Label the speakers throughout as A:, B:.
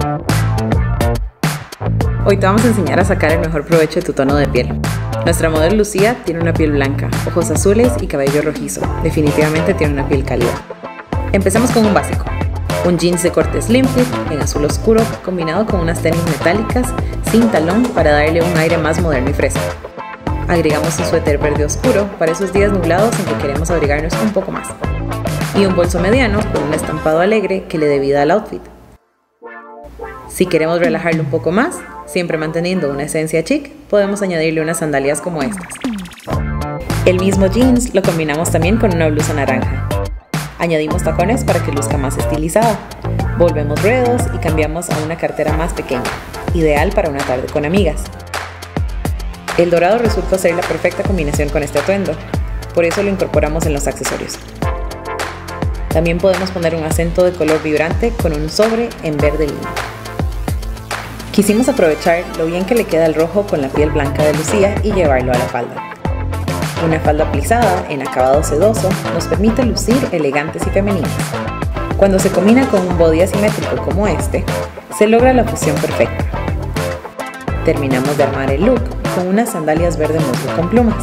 A: Hoy te vamos a enseñar a sacar el mejor provecho de tu tono de piel. Nuestra modelo Lucía tiene una piel blanca, ojos azules y cabello rojizo. Definitivamente tiene una piel cálida. Empecemos con un básico. Un jeans de corte slim fit en azul oscuro combinado con unas tenis metálicas sin talón para darle un aire más moderno y fresco. Agregamos un suéter verde oscuro para esos días nublados en que queremos abrigarnos un poco más. Y un bolso mediano con un estampado alegre que le dé vida al outfit. Si queremos relajarlo un poco más, siempre manteniendo una esencia chic, podemos añadirle unas sandalias como estas. El mismo jeans lo combinamos también con una blusa naranja. Añadimos tacones para que luzca más estilizada. Volvemos ruedos y cambiamos a una cartera más pequeña, ideal para una tarde con amigas. El dorado resulta ser la perfecta combinación con este atuendo, por eso lo incorporamos en los accesorios. También podemos poner un acento de color vibrante con un sobre en verde lino. Quisimos aprovechar lo bien que le queda el rojo con la piel blanca de Lucía y llevarlo a la falda. Una falda plisada en acabado sedoso nos permite lucir elegantes y femeninas. Cuando se combina con un body asimétrico como este, se logra la fusión perfecta. Terminamos de armar el look con unas sandalias verde musgo con plumas.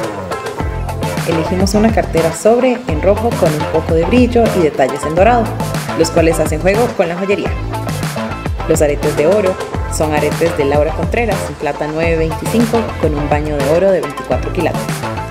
A: Elegimos una cartera sobre en rojo con un poco de brillo y detalles en dorado, los cuales hacen juego con la joyería. Los aretes de oro son aretes de Laura Contreras en plata 925 con un baño de oro de 24 quilates.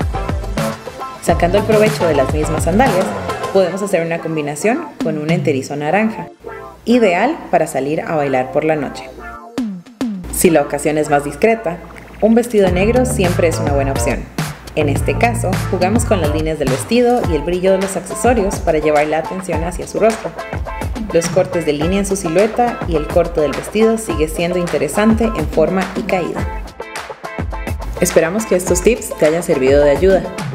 A: Sacando el provecho de las mismas sandalias, podemos hacer una combinación con un enterizo naranja, ideal para salir a bailar por la noche. Si la ocasión es más discreta, un vestido negro siempre es una buena opción. En este caso, jugamos con las líneas del vestido y el brillo de los accesorios para llevar la atención hacia su rostro. Los cortes de línea en su silueta y el corte del vestido sigue siendo interesante en forma y caída. Esperamos que estos tips te hayan servido de ayuda.